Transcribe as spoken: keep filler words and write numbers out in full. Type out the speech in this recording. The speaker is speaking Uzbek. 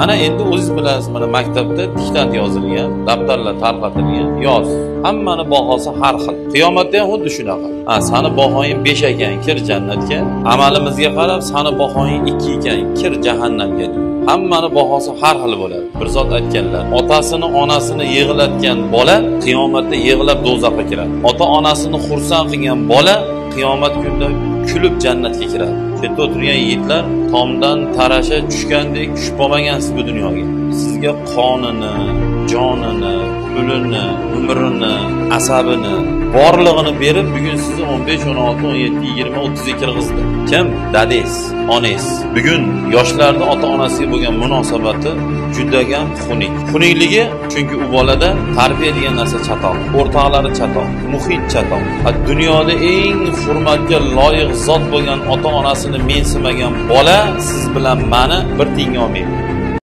Ana endi o'zingiz bilasiz, mana maktabda diktant yozilgan, daftarlar tarqatilgan, yoz. Hammani bahosi har xil. Qiyomatda ham xuddi shunaqa. Ha, sani bahoying besh ekan, kir jannatga. Amalimizga qarab, sani bahoying ikki ekan, kir jahannamga. Hammani bahosi har xil bo'ladi. Bir zot aytganlar, otasini, onasini yig'latgan bola qiyomatda yig'lab do'zaxga kiradi. Ota-onasini xursand qilgan bola qiyomat kunida kulib jannatga kiradi. Chetda o'tirgan yigitlar tomdan tarasha tushgandek tushib qolmagansiz bu dunyoga. Sizga qonini, jonini, pulini, umrini, asabini, borlig'ini berib, bugun sizni o'n besh, o'n olti, o'n yetti, yigirma, o'ttiz ga kirgizdi. Kim? Dadingiz, onangiz. Bugun yoshlarning ota-onasiga bo'lgan munosabati juda ham xunuk. Xunukligi chunki u bolada tarbiya degan narsa chatoq, o'rtoqlari chatoq, muhit chatoq. Dunyoda eng hurmatga loyiq zot bo'lgan ota-onasini mensimagan bola siz bilan meni bir tiyinga olmaydi.